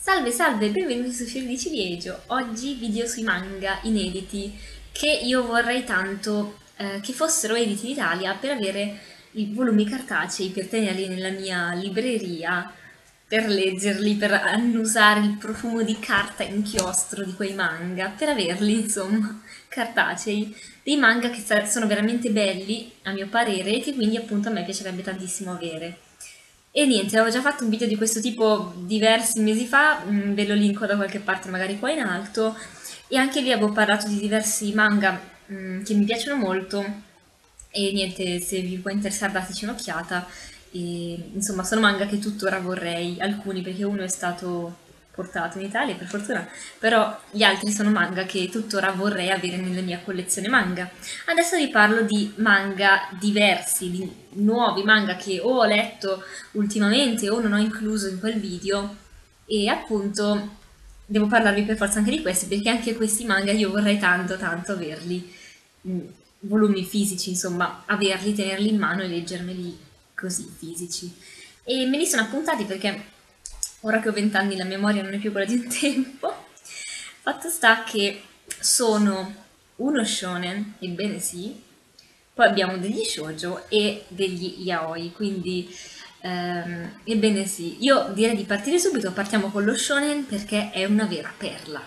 Salve salve, benvenuti su Fiori di Ciliegio. Oggi video sui manga inediti che io vorrei tanto che fossero editi in Italia per avere i volumi cartacei, per tenerli nella mia libreria, per leggerli, per annusare il profumo di carta e inchiostro di quei manga, per averli insomma cartacei. Dei manga che sono veramente belli, a mio parere, e che quindi appunto a me piacerebbe tantissimo avere. E niente, avevo già fatto un video di questo tipo diversi mesi fa, ve lo linko da qualche parte magari qua in alto, e anche lì avevo parlato di diversi manga che mi piacciono molto, e niente, se vi può interessare dateci un'occhiata. E, insomma, sono manga che tuttora vorrei, alcuni perché uno è stato portato in Italia per fortuna, però gli altri sono manga che tuttora vorrei avere nella mia collezione manga. Adesso vi parlo di manga diversi, di nuovi manga che o ho letto ultimamente o non ho incluso in quel video, e appunto devo parlarvi per forza anche di questi perché anche questi manga io vorrei tanto tanto averli, mm, volumi fisici, insomma, averli, tenerli in mano e leggermeli così fisici. E me li sono appuntati perché ora che ho 20 anni la memoria non è più quella di un tempo. Fatto sta che sono uno shonen, ebbene sì, poi abbiamo degli shoujo e degli yaoi, quindi ebbene sì, io direi di partire subito, partiamo con lo shonen perché è una vera perla.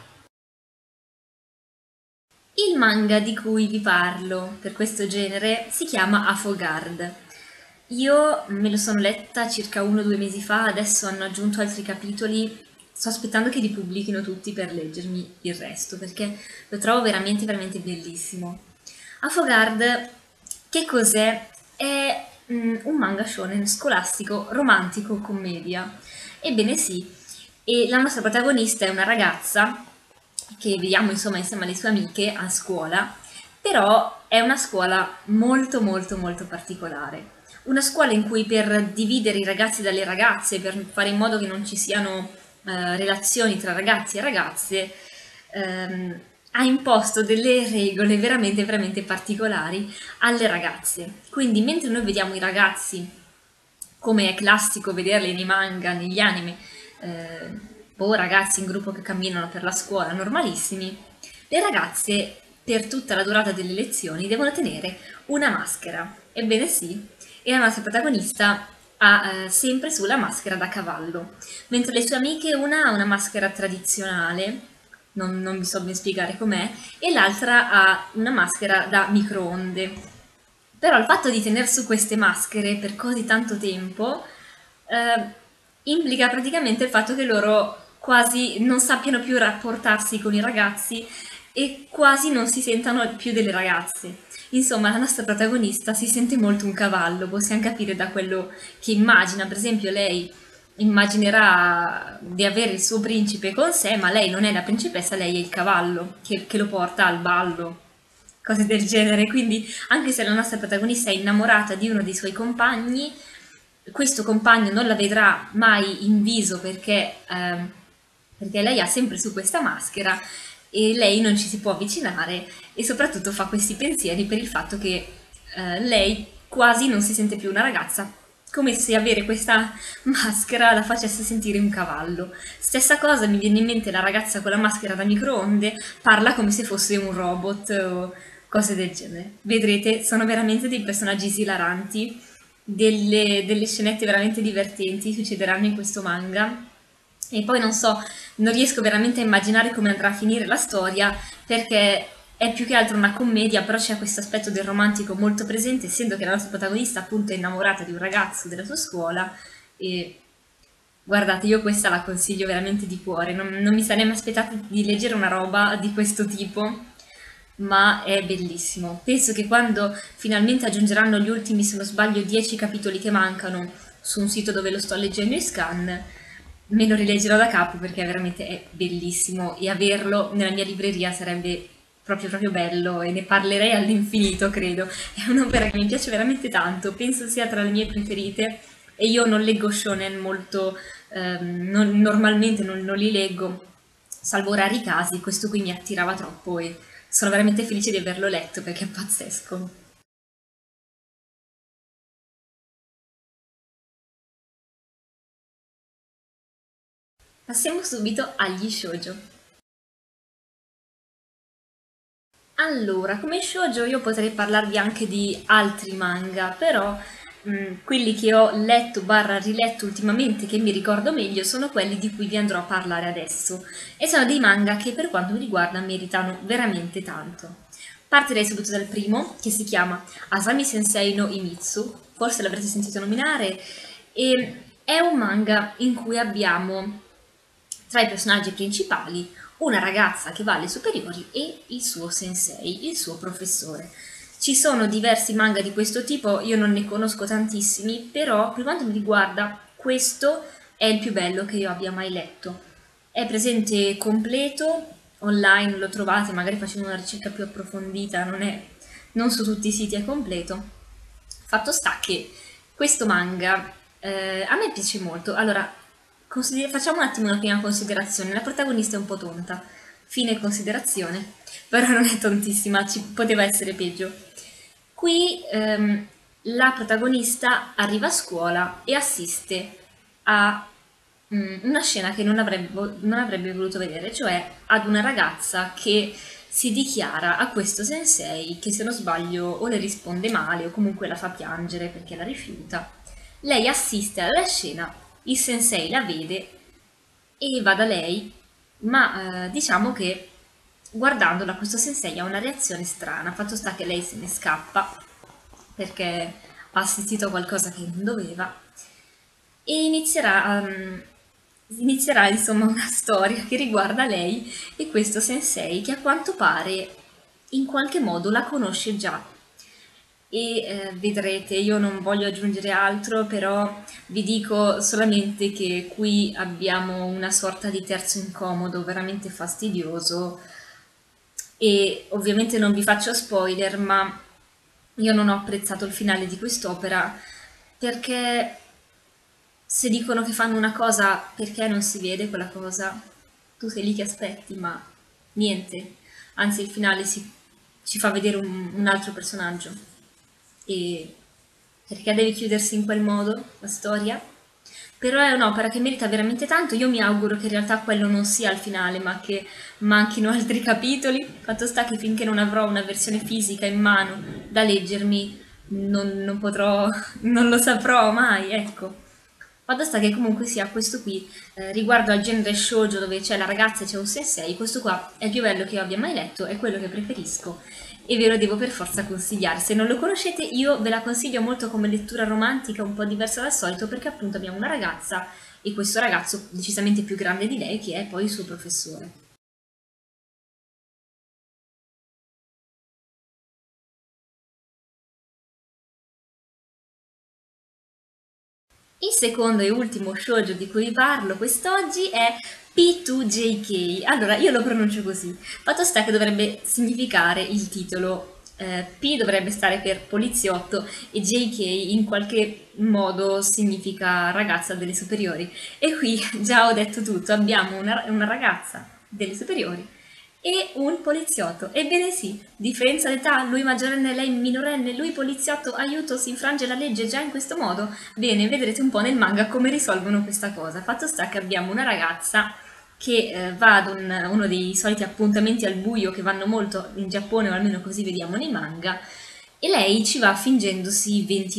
Il manga di cui vi parlo per questo genere si chiama Afogard. Io me lo sono letta circa 1 o 2 mesi fa, adesso hanno aggiunto altri capitoli, sto aspettando che li pubblichino tutti per leggermi il resto, perché lo trovo veramente, veramente bellissimo. Afogard, che cos'è? È un manga shonen scolastico, romantico, commedia. Ebbene sì, e la nostra protagonista è una ragazza che vediamo insomma insieme alle sue amiche a scuola, però è una scuola molto molto molto particolare. Una scuola in cui per dividere i ragazzi dalle ragazze, per fare in modo che non ci siano relazioni tra ragazzi e ragazze, ehm, ha imposto delle regole veramente veramente particolari alle ragazze. Quindi mentre noi vediamo i ragazzi, come è classico vederli nei manga, negli anime, o ragazzi in gruppo che camminano per la scuola, normalissimi, le ragazze per tutta la durata delle lezioni devono tenere una maschera. Ebbene sì, e la nostra protagonista ha sempre sulla maschera da cavallo, mentre le sue amiche una ha una maschera tradizionale, non vi so ben spiegare com'è, e l'altra ha una maschera da microonde. Però il fatto di tenere su queste maschere per così tanto tempo eh, implica praticamente il fatto che loro quasi non sappiano più rapportarsi con i ragazzi e quasi non si sentano più delle ragazze. Insomma, la nostra protagonista si sente molto un cavallo, possiamo capire da quello che immagina. Per esempio, lei immaginerà di avere il suo principe con sé, ma lei non è la principessa, lei è il cavallo che lo porta al ballo, cose del genere. Quindi, anche se la nostra protagonista è innamorata di uno dei suoi compagni, questo compagno non la vedrà mai in viso perché lei ha sempre su questa maschera e lei non ci si può avvicinare e soprattutto fa questi pensieri per il fatto che lei quasi non si sente più una ragazza, come se avere questa maschera la facesse sentire un cavallo. Stessa cosa mi viene in mente la ragazza con la maschera da microonde, parla come se fosse un robot o cose del genere. Vedrete, sono veramente dei personaggi esilaranti, delle scenette veramente divertenti succederanno in questo manga. E poi non so, non riesco veramente a immaginare come andrà a finire la storia perché è più che altro una commedia, però c'è questo aspetto del romantico molto presente, essendo che la nostra protagonista appunto è innamorata di un ragazzo della sua scuola e guardate, io questa la consiglio veramente di cuore, non mi sarei mai aspettata di leggere una roba di questo tipo, ma è bellissimo. Penso che quando finalmente aggiungeranno gli ultimi, se non sbaglio, 10 capitoli che mancano su un sito dove lo sto leggendo in scan, me lo rileggerò da capo perché veramente è bellissimo e averlo nella mia libreria sarebbe proprio proprio bello e ne parlerei all'infinito, credo. È un'opera che mi piace veramente tanto, penso sia tra le mie preferite e io non leggo shonen molto, normalmente non li leggo, salvo rari casi, questo qui mi attirava troppo e sono veramente felice di averlo letto perché è pazzesco. Passiamo subito agli shoujo. Allora, come shoujo io potrei parlarvi anche di altri manga, però quelli che ho letto barra riletto ultimamente che mi ricordo meglio sono quelli di cui vi andrò a parlare adesso e sono dei manga che per quanto mi riguarda meritano veramente tanto. Partirei subito dal primo, che si chiama Asami Sensei no Imitsu, forse l'avrete sentito nominare, e è un manga in cui abbiamo tra i personaggi principali una ragazza che va alle superiori e il suo sensei, il suo professore. Ci sono diversi manga di questo tipo, io non ne conosco tantissimi, però per quanto mi riguarda questo è il più bello che io abbia mai letto. È presente completo, online lo trovate, magari facendo una ricerca più approfondita, non su tutti i siti è completo. Fatto sta che questo manga a me piace molto. Allora, facciamo un attimo una prima considerazione. La protagonista è un po' tonta, fine considerazione, però non è tontissima, ci poteva essere peggio. Qui la protagonista arriva a scuola e assiste a una scena che non avrebbe voluto vedere, cioè ad una ragazza che si dichiara a questo sensei che se non sbaglio o le risponde male o comunque la fa piangere perché la rifiuta. Lei assiste alla scena, il sensei la vede e va da lei, ma diciamo che guardandola questo sensei ha una reazione strana, fatto sta che lei se ne scappa perché ha assistito a qualcosa che non doveva e inizierà insomma una storia che riguarda lei e questo sensei che a quanto pare in qualche modo la conosce già e vedrete, io non voglio aggiungere altro, però vi dico solamente che qui abbiamo una sorta di terzo incomodo veramente fastidioso e ovviamente non vi faccio spoiler, ma io non ho apprezzato il finale di quest'opera perché se dicono che fanno una cosa perché non si vede quella cosa, tu sei lì che aspetti, ma niente, anzi il finale ci fa vedere un altro personaggio. E perché deve chiudersi in quel modo la storia? Però è un'opera che merita veramente tanto, io mi auguro che in realtà quello non sia il finale, ma che manchino altri capitoli. Fatto sta che finché non avrò una versione fisica in mano da leggermi, non potrò, non lo saprò mai, ecco. Fatto sta che comunque sia questo qui, riguardo al genere shoujo dove c'è la ragazza e c'è un sensei, questo qua è il più bello che io abbia mai letto, è quello che preferisco e ve lo devo per forza consigliare. Se non lo conoscete io ve la consiglio molto come lettura romantica, un po' diversa dal solito, perché appunto abbiamo una ragazza e questo ragazzo decisamente più grande di lei che è poi il suo professore. Il secondo e ultimo shoujo di cui vi parlo quest'oggi è P2JK. Allora, io lo pronuncio così. Fatto sta che dovrebbe significare il titolo. P dovrebbe stare per poliziotto e JK in qualche modo significa ragazza delle superiori. E qui già ho detto tutto, abbiamo una ragazza delle superiori e un poliziotto. Ebbene sì, differenza d'età, lui maggiorenne, lei minorenne, lui poliziotto, aiuto, si infrange la legge già in questo modo? Bene, vedrete un po' nel manga come risolvono questa cosa. Fatto sta che abbiamo una ragazza che va ad uno dei soliti appuntamenti al buio che vanno molto in Giappone, o almeno così vediamo nei manga, e lei ci va fingendosi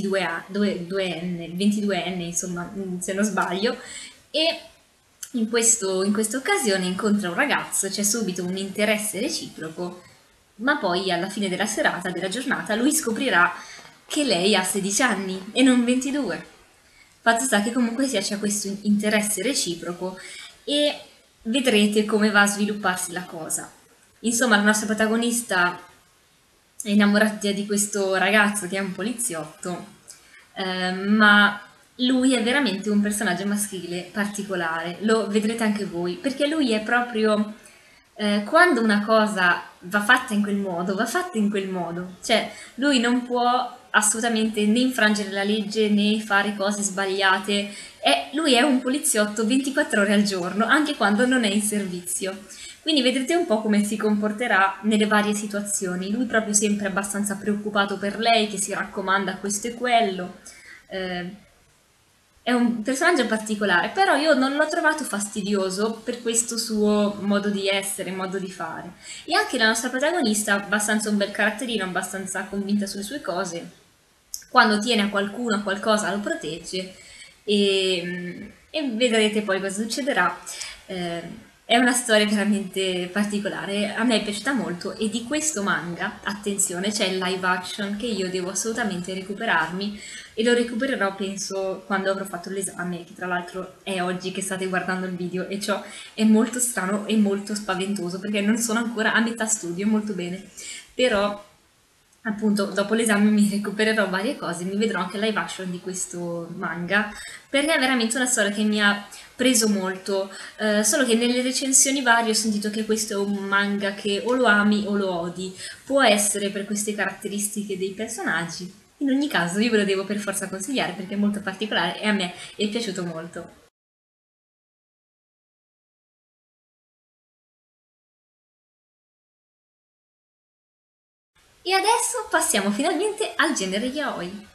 22enne, insomma, se non sbaglio, e in questa occasione incontra un ragazzo, c'è subito un interesse reciproco, ma poi alla fine della serata, della giornata, lui scoprirà che lei ha 16 anni e non 22. Fatto sta che comunque sia c'è questo interesse reciproco e vedrete come va a svilupparsi la cosa. Insomma, la nostra protagonista è innamorata di questo ragazzo che è un poliziotto, ma lui è veramente un personaggio maschile particolare, lo vedrete anche voi, perché lui è proprio, quando una cosa va fatta in quel modo, va fatta in quel modo, cioè lui non può assolutamente né infrangere la legge né fare cose sbagliate, lui è un poliziotto 24 ore al giorno, anche quando non è in servizio. Quindi vedrete un po' come si comporterà nelle varie situazioni. Lui proprio sempre abbastanza preoccupato per lei, che si raccomanda questo e quello. Eh, è un personaggio particolare, però io non l'ho trovato fastidioso per questo suo modo di essere, modo di fare. E anche la nostra protagonista, abbastanza un bel caratterino, abbastanza convinta sulle sue cose, quando tiene a qualcuno, a qualcosa, lo protegge e vedrete poi cosa succederà. È una storia veramente particolare, a me è piaciuta molto e di questo manga, attenzione, c'è il live action che io devo assolutamente recuperarmi e lo recupererò penso quando avrò fatto l'esame, che tra l'altro è oggi che state guardando il video e ciò è molto strano e molto spaventoso perché non sono ancora a metà studio, molto bene, però appunto dopo l'esame mi recupererò varie cose, mi vedrò anche il live action di questo manga perché è veramente una storia che mi ha preso molto, solo che nelle recensioni varie ho sentito che questo è un manga che o lo ami o lo odi, può essere per queste caratteristiche dei personaggi, in ogni caso io ve lo devo per forza consigliare perché è molto particolare e a me è piaciuto molto. E adesso passiamo finalmente al genere yaoi.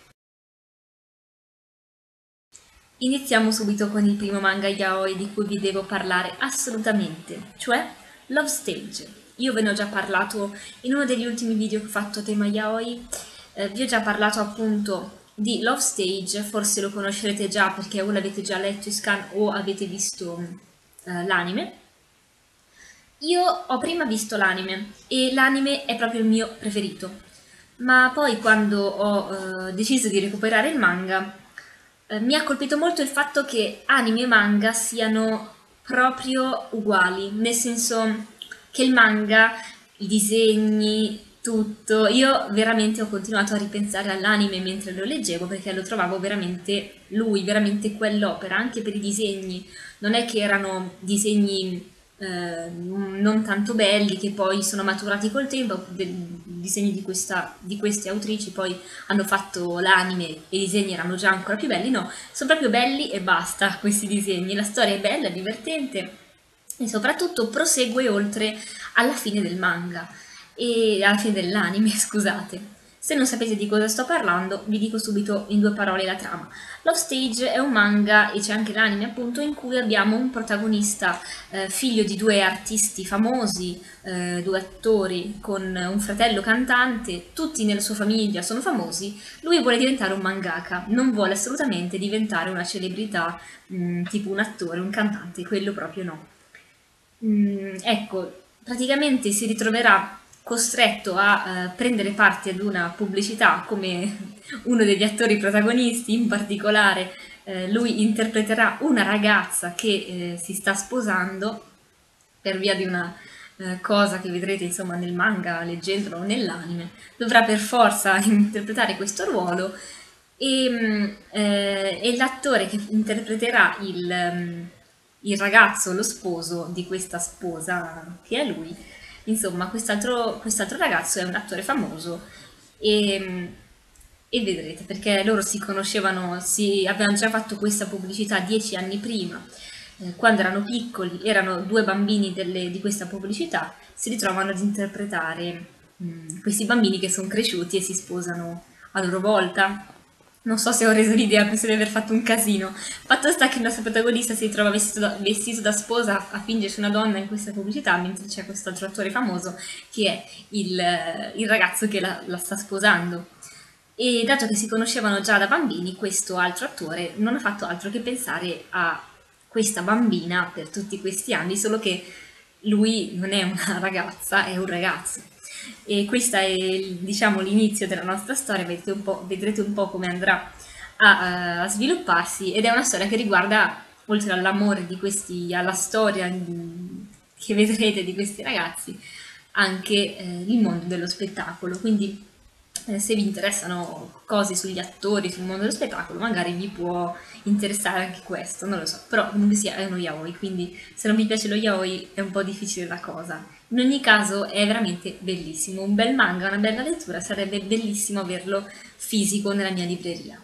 Iniziamo subito con il primo manga yaoi di cui vi devo parlare assolutamente, cioè Love Stage. Io ve ne ho già parlato in uno degli ultimi video che ho fatto a tema yaoi, vi ho già parlato appunto di Love Stage, forse lo conoscerete già perché o l'avete già letto in scan o avete visto l'anime. Io ho prima visto l'anime e l'anime è proprio il mio preferito, ma poi quando ho deciso di recuperare il manga mi ha colpito molto il fatto che anime e manga siano proprio uguali, nel senso che il manga, i disegni, tutto, io veramente ho continuato a ripensare all'anime mentre lo leggevo perché lo trovavo veramente lui, veramente quell'opera, anche per i disegni, non è che erano disegni non tanto belli che poi sono maturati col tempo, disegni di queste autrici poi hanno fatto l'anime e i disegni erano già ancora più belli, no, sono proprio belli e basta questi disegni, la storia è bella, è divertente e soprattutto prosegue oltre alla fine del manga e alla fine dell'anime, scusate. Se non sapete di cosa sto parlando, vi dico subito in due parole la trama. Love Stage è un manga, e c'è anche l'anime appunto, in cui abbiamo un protagonista figlio di due artisti famosi, due attori, con un fratello cantante, tutti nella sua famiglia sono famosi, lui vuole diventare un mangaka, non vuole assolutamente diventare una celebrità, tipo un attore, un cantante, quello proprio no. Ecco, praticamente si ritroverà costretto a prendere parte ad una pubblicità come uno degli attori protagonisti, in particolare lui interpreterà una ragazza che si sta sposando per via di una cosa che vedrete insomma nel manga, leggendolo o nell'anime, dovrà per forza interpretare questo ruolo e l'attore che interpreterà il ragazzo, lo sposo di questa sposa che è lui, insomma quest'altro ragazzo è un attore famoso e, e vedrete perché loro si conoscevano, avevano già fatto questa pubblicità 10 anni prima, quando erano piccoli, erano due bambini di questa pubblicità, si ritrovano ad interpretare questi bambini che sono cresciuti e si sposano a loro volta. Non so se ho reso l'idea, penso di aver fatto un casino. Fatto sta che il nostro protagonista si ritrova vestito da sposa a fingersi una donna in questa pubblicità, mentre c'è questo altro attore famoso che è il ragazzo che la sta sposando. E dato che si conoscevano già da bambini, questo altro attore non ha fatto altro che pensare a questa bambina per tutti questi anni, solo che lui non è una ragazza, è un ragazzo. E questo è, diciamo, l'inizio della nostra storia, vedrete un po' come andrà a svilupparsi ed è una storia che riguarda, oltre all'amore di questi, alla storia che vedrete di questi ragazzi, anche il mondo dello spettacolo. Quindi se vi interessano cose sugli attori, sul mondo dello spettacolo, magari vi può interessare anche questo, non lo so, però comunque sia è uno yaoi, quindi se non vi piace lo yaoi è un po' difficile la cosa. In ogni caso è veramente bellissimo, un bel manga, una bella lettura, sarebbe bellissimo averlo fisico nella mia libreria.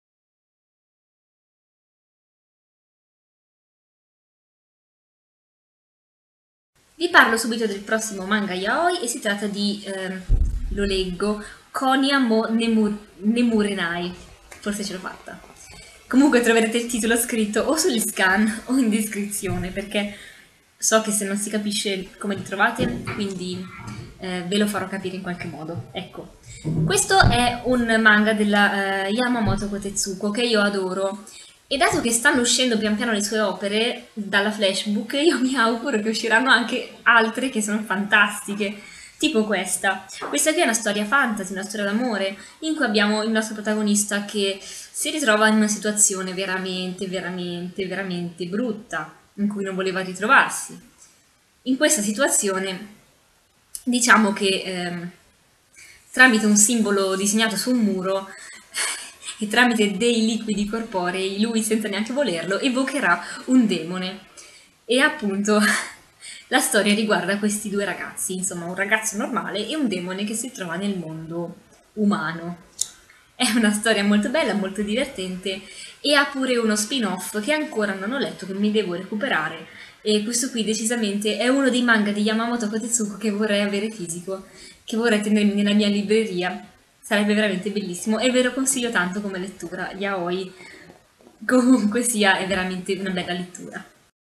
Vi parlo subito del prossimo manga yaoi e si tratta di, lo leggo, Konya mo Nemurenai, forse ce l'ho fatta. Comunque troverete il titolo scritto o sugli scan o in descrizione, perché so che se non si capisce come li trovate, quindi ve lo farò capire in qualche modo. Ecco, questo è un manga della Yamamoto Kotetsuko che io adoro. E dato che stanno uscendo pian piano le sue opere dalla Flashbook, io mi auguro che usciranno anche altre che sono fantastiche, tipo questa. Questa qui è una storia fantasy, una storia d'amore, in cui abbiamo il nostro protagonista che si ritrova in una situazione veramente, veramente, veramente brutta, in cui non voleva ritrovarsi. In questa situazione, diciamo che tramite un simbolo disegnato su un muro e tramite dei liquidi corporei, lui senza neanche volerlo evocherà un demone. E appunto la storia riguarda questi due ragazzi, insomma un ragazzo normale e un demone che si trova nel mondo umano. È una storia molto bella, molto divertente e ha pure uno spin-off che ancora non ho letto, che mi devo recuperare. E questo qui decisamente è uno dei manga di Yamamoto Kotetsuko che vorrei avere fisico, che vorrei tenermi nella mia libreria. Sarebbe veramente bellissimo e ve lo consiglio tanto come lettura. Yaoi, comunque sia, è veramente una bella lettura.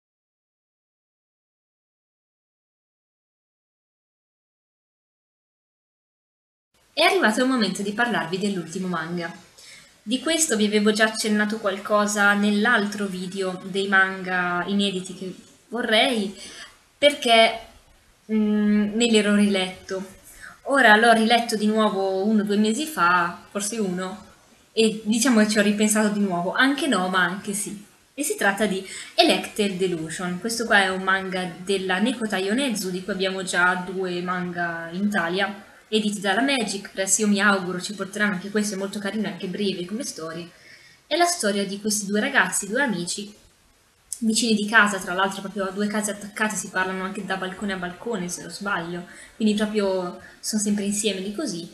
È arrivato il momento di parlarvi dell'ultimo manga. Di questo vi avevo già accennato qualcosa nell'altro video dei manga inediti che vorrei, perché me l'ero riletto. Ora l'ho riletto di nuovo 1 o 2 mesi fa, forse uno, e diciamo che ci ho ripensato di nuovo, anche no, ma anche sì. E si tratta di Elected Delusion. Questo qua è un manga della Neko Taionezu, di cui abbiamo già 2 manga in Italia, editi dalla Magic Press. Io mi auguro ci porteranno anche questo, è molto carino e anche breve come storie. È la storia di questi 2 ragazzi, 2 amici, vicini di casa, tra l'altro proprio a 2 case attaccate, si parlano anche da balcone a balcone se non sbaglio, quindi proprio sono sempre insieme di così.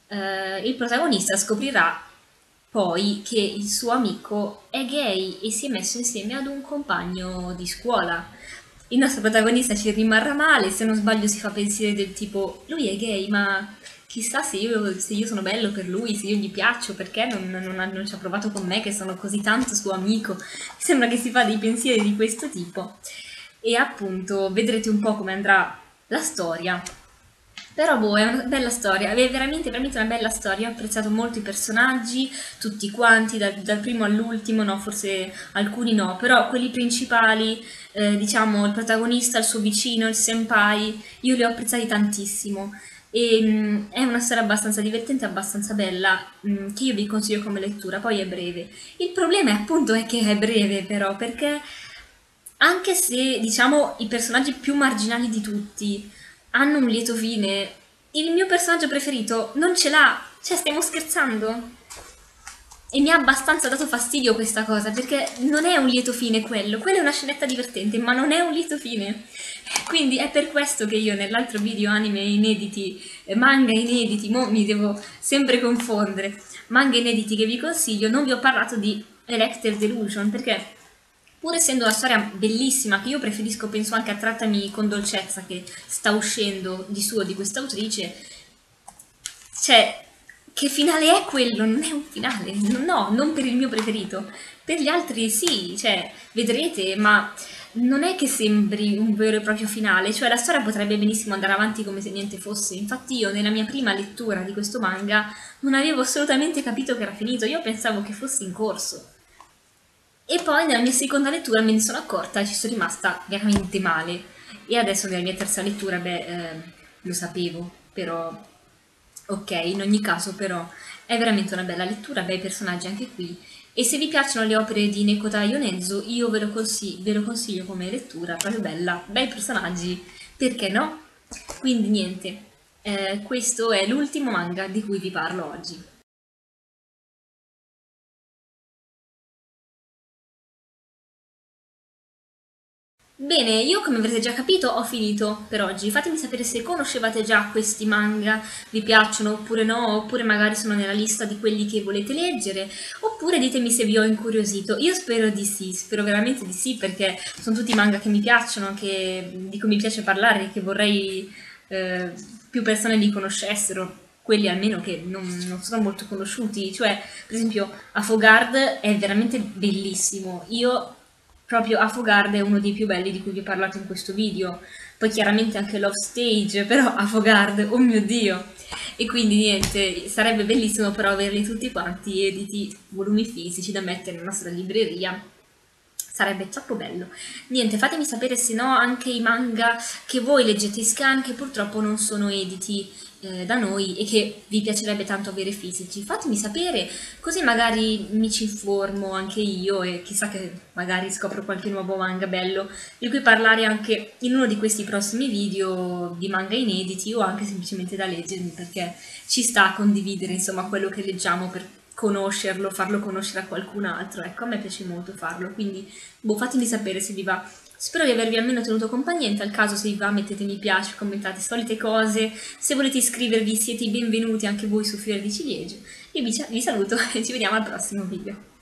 Il protagonista scoprirà poi che il suo amico è gay e si è messo insieme ad un compagno di scuola. Il nostro protagonista ci rimarrà male, se non sbaglio si fa pensieri del tipo lui è gay, ma chissà se io sono bello per lui, se io gli piaccio, perché non ci ha provato con me che sono così tanto suo amico. Mi sembra che si fa dei pensieri di questo tipo. E appunto vedrete un po' come andrà la storia. Però boh, è una bella storia, è veramente, veramente una bella storia, ho apprezzato molto i personaggi, tutti quanti, dal primo all'ultimo, no, forse alcuni no, però quelli principali, diciamo il protagonista, il suo vicino, il senpai, io li ho apprezzati tantissimo. E è una storia abbastanza divertente, abbastanza bella, che io vi consiglio come lettura, poi è breve. Il problema è appunto è che è breve però, perché anche se diciamo i personaggi più marginali di tutti hanno un lieto fine, il mio personaggio preferito non ce l'ha, cioè stiamo scherzando? E mi ha abbastanza dato fastidio questa cosa, perché non è un lieto fine quello è una scenetta divertente, ma non è un lieto fine. Quindi è per questo che io nell'altro video anime inediti, manga inediti, mo mi devo sempre confondere, manga inediti che vi consiglio, non vi ho parlato di Elected Delusion, perché pur essendo una storia bellissima, che io preferisco, penso anche a Trattami con dolcezza, che sta uscendo di suo di questa autrice, cioè, che finale è quello? Non è un finale, no, non per il mio preferito. Per gli altri sì, cioè, vedrete, ma non è che sembri un vero e proprio finale, cioè la storia potrebbe benissimo andare avanti come se niente fosse. Infatti io nella mia prima lettura di questo manga non avevo assolutamente capito che era finito, io pensavo che fosse in corso. E poi nella mia seconda lettura me ne sono accorta e ci sono rimasta veramente male. E adesso nella mia terza lettura, beh, lo sapevo, però ok, in ogni caso però è veramente una bella lettura, bei personaggi anche qui. E se vi piacciono le opere di Neko Taionezu, io ve lo consiglio come lettura, proprio bella, bei personaggi, perché no? Quindi niente, questo è l'ultimo manga di cui vi parlo oggi. Bene, io come avrete già capito ho finito per oggi. Fatemi sapere se conoscevate già questi manga, vi piacciono oppure no, oppure magari sono nella lista di quelli che volete leggere, oppure ditemi se vi ho incuriosito. Io spero di sì, spero veramente di sì perché sono tutti manga che mi piacciono, di cui mi piace parlare, che vorrei più persone li conoscessero. quelli almeno che non sono molto conosciuti, cioè per esempio Afogard è veramente bellissimo, io proprio Afogard è uno dei più belli di cui vi ho parlato in questo video, poi chiaramente anche Love Stage, però Afogard, oh mio Dio! E quindi niente, sarebbe bellissimo però averli tutti quanti editi, volumi fisici da mettere nella nostra libreria. Sarebbe troppo bello. Niente, fatemi sapere se no anche i manga che voi leggete in scan che purtroppo non sono editi da noi e che vi piacerebbe tanto avere fisici. Fatemi sapere, così magari mi ci informo anche io e chissà che magari scopro qualche nuovo manga bello di cui parlare anche in uno di questi prossimi video di manga inediti o anche semplicemente da leggermi, perché ci sta a condividere insomma quello che leggiamo per conoscerlo, farlo conoscere a qualcun altro. Ecco, a me piace molto farlo, quindi boh, fatemi sapere se vi va. Spero di avervi almeno tenuto compagnia, in tal caso se vi va mettete mi piace, commentate solite cose, se volete iscrivervi siete i benvenuti anche voi su Fiore di Ciliegio. Io vi saluto e ci vediamo al prossimo video.